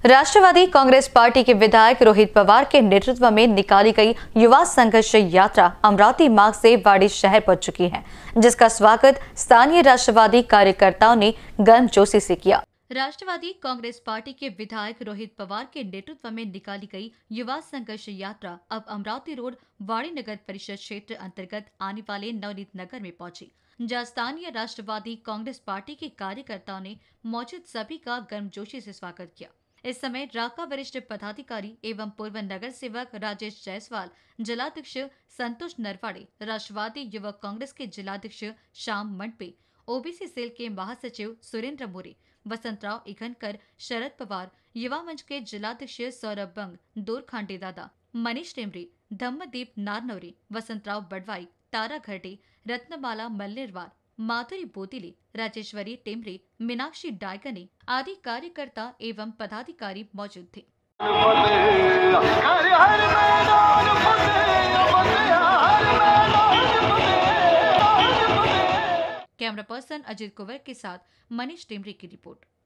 राष्ट्रवादी Congress party के विधायक रोहित पवार के नेतृत्व में निकाली गई युवा संघर्ष यात्रा अमरावती मार्ग से वाड़ी शहर पहुंच चुकी है, जिसका स्वागत स्थानीय राष्ट्रवादी कार्यकर्ताओं ने गर्मजोशी से किया। राष्ट्रवादी कांग्रेस पार्टी के विधायक रोहित पवार के नेतृत्व में निकाली गई युवा संघर्ष यात्रा अब अमरावती रोड वाड़ी नगर परिषद क्षेत्र अंतर्गत आने वाले नवनीत नगर में पहुंची, जहां स्थानीय राष्ट्रवादी कांग्रेस पार्टी के कार्यकर्ताओं ने मौजूद सभी का गर्मजोशी से स्वागत किया। इस समय राका वरिष्ठ पदाधिकारी एवं पूर्व नगर सेवक राजेश जायसवाल, जिलाध्यक्ष संतोष नरवाड़े, राष्ट्रवादी युवक कांग्रेस के जिलाध्यक्ष श्याम मंडपे, ओबीसी सेल के महासचिव सुरेंद्र मोरे, वसंतराव इखनकर, शरद पवार, युवा मंच के जिलाध्यक्ष सौरभ बंग, दूर खांडे दादा, मनीष टेमरे, धम्मदीप नारनौरी, वसंतराव बडवाई, तारा घरटे, रत्नमाला मल्लेरवार, माधुरी बोतिले, राजेश्वरी टेमरे, मीनाक्षी डायगने आदि कार्यकर्ता एवं पदाधिकारी मौजूद थे। कैमरा पर्सन अजित कुंवर के साथ मनीष टेमरे की रिपोर्ट।